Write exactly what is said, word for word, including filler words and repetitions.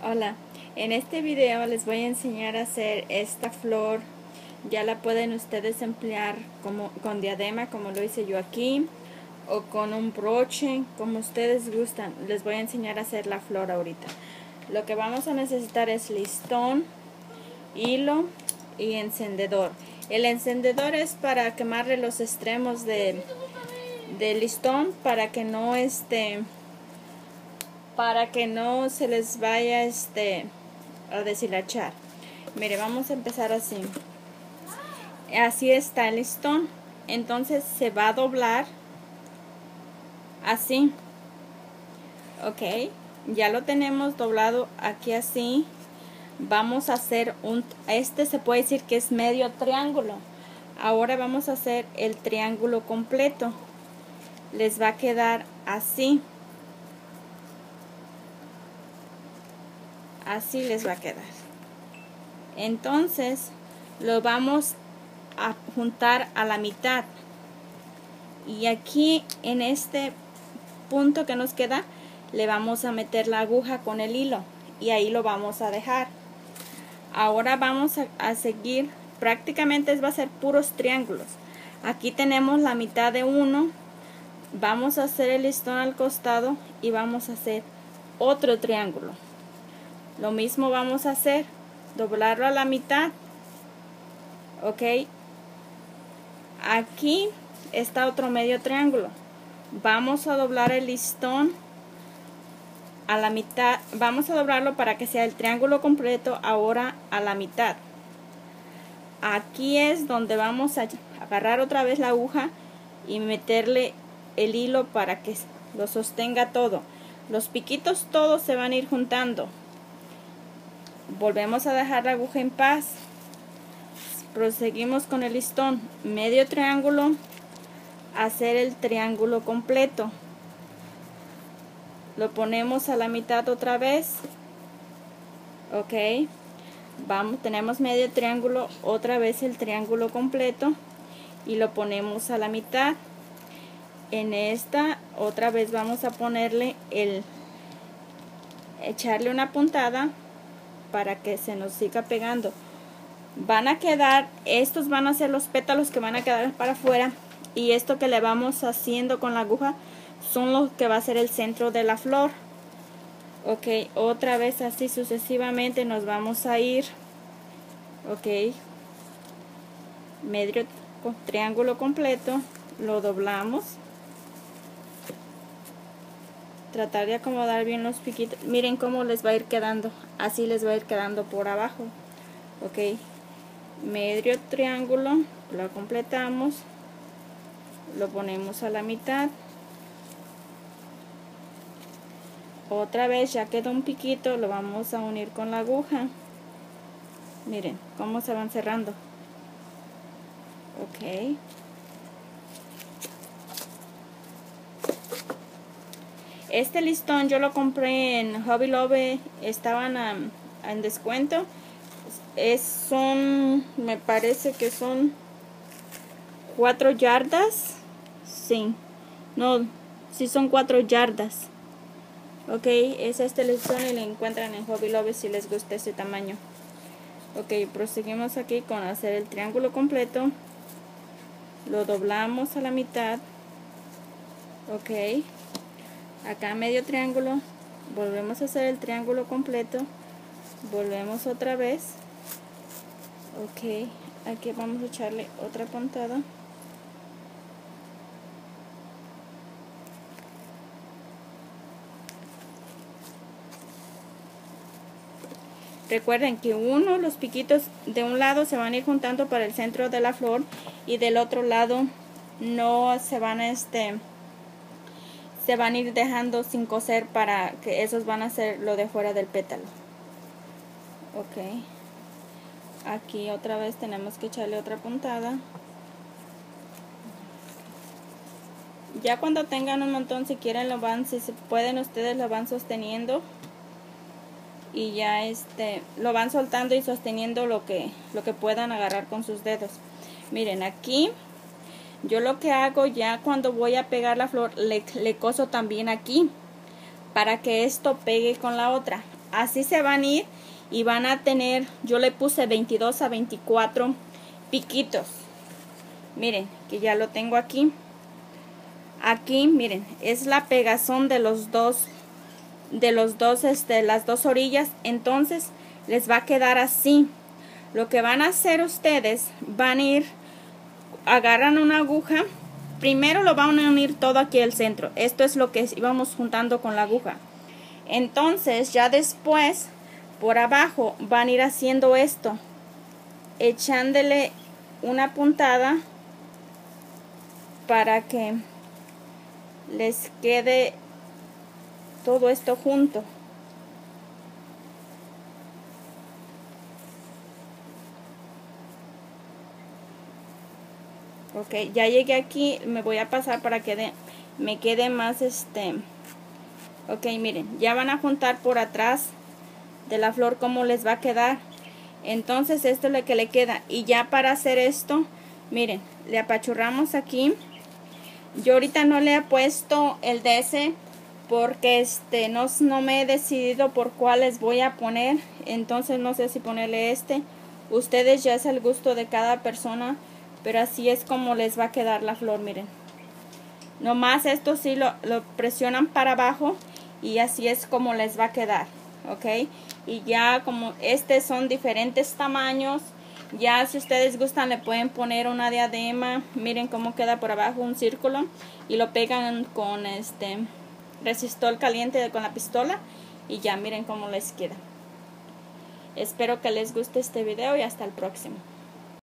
Hola, en este video les voy a enseñar a hacer esta flor. Ya la pueden ustedes emplear como con diadema, como lo hice yo aquí, o con un broche, como ustedes gustan. Les voy a enseñar a hacer la flor ahorita. Lo que vamos a necesitar es listón, hilo y encendedor. El encendedor es para quemarle los extremos de, del listón para que no esté para que no se les vaya este a deshilachar. Mire, vamos a empezar así. Así está el listón. Entonces se va a doblar así. Ok, ya lo tenemos doblado aquí así. Vamos a hacer un, este se puede decir que es medio triángulo. Ahora vamos a hacer el triángulo completo. Les va a quedar así. Así les va a quedar. Entonces lo vamos a juntar a la mitad. Y aquí en este punto que nos queda le vamos a meter la aguja con el hilo. Y ahí lo vamos a dejar. Ahora vamos a, a seguir. Prácticamente va a ser puros triángulos. Aquí tenemos la mitad de uno. Vamos a hacer el listón al costado y vamos a hacer otro triángulo. Lo mismo vamos a hacer, doblarlo a la mitad. Ok, aquí está otro medio triángulo. Vamos a doblar el listón a la mitad. Vamos a doblarlo para que sea el triángulo completo ahora a la mitad. Aquí es donde vamos a agarrar otra vez la aguja y meterle el hilo para que lo sostenga todo. Los piquitos todos se van a ir juntando. Volvemos a dejar la aguja en paz. Proseguimos con el listón, medio triángulo, hacer el triángulo completo. Lo ponemos a la mitad otra vez. Ok, vamos, tenemos medio triángulo, otra vez el triángulo completo y lo ponemos a la mitad. En esta otra vez vamos a ponerle el, echarle una puntada para que se nos siga pegando. Van a quedar, estos van a ser los pétalos que van a quedar para afuera, y esto que le vamos haciendo con la aguja son los que va a ser el centro de la flor. Ok, otra vez así sucesivamente nos vamos a ir. Ok, medio triángulo completo, lo doblamos. Tratar de acomodar bien los piquitos. Miren cómo les va a ir quedando. Así les va a ir quedando por abajo. Ok. Medio triángulo. Lo completamos. Lo ponemos a la mitad. Otra vez ya quedó un piquito. Lo vamos a unir con la aguja. Miren cómo se van cerrando. Ok. Este listón yo lo compré en Hobby Lobby, estaban a, a, en descuento. Es, son, me parece que son cuatro yardas. Sí, no, sí son cuatro yardas. Ok, es este listón y lo encuentran en Hobby Lobby si les gusta ese tamaño. Ok, proseguimos aquí con hacer el triángulo completo. Lo doblamos a la mitad. Ok. Acá medio triángulo, volvemos a hacer el triángulo completo, volvemos otra vez. Ok, aquí vamos a echarle otra puntada. Recuerden que uno, los piquitos de un lado se van a ir juntando para el centro de la flor y del otro lado no se van a este se van a ir dejando sin coser, para que esos van a ser lo de fuera del pétalo. Ok, aquí otra vez tenemos que echarle otra puntada. Ya cuando tengan un montón, si quieren lo van, si se pueden ustedes lo van sosteniendo y ya este lo van soltando y sosteniendo lo que lo que puedan agarrar con sus dedos. Miren, aquí yo lo que hago ya cuando voy a pegar la flor, le, le coso también aquí para que esto pegue con la otra. así se van a ir y van a tener, yo le puse veintidós a veinticuatro piquitos. Miren, que ya lo tengo aquí. Aquí, miren, es la pegazón de los dos, de los dos, este, las dos orillas. Entonces, les va a quedar así. Lo que van a hacer ustedes, van a ir, agarran una aguja. Primero lo van a unir todo aquí al centro. Esto es lo que íbamos juntando con la aguja. Entonces, ya después, por abajo, van a ir haciendo esto. Echándole una puntada para que les quede todo esto junto. Ok, ya llegué aquí, me voy a pasar para que de, me quede más este. Ok, miren, ya van a juntar por atrás de la flor cómo les va a quedar. Entonces esto es lo que le queda. Y ya para hacer esto, miren, le apachurramos aquí. Yo ahorita no le he puesto el de ese porque este no, no me he decidido por cuál les voy a poner. Entonces no sé si ponerle este. Ustedes ya es el gusto de cada persona, pero así es como les va a quedar la flor, miren. Nomás esto sí lo, lo presionan para abajo y así es como les va a quedar, ok. Y ya como estos son diferentes tamaños, ya si ustedes gustan le pueden poner una diadema. Miren cómo queda por abajo un círculo y lo pegan con este resistol caliente con la pistola y ya miren cómo les queda. Espero que les guste este video y hasta el próximo.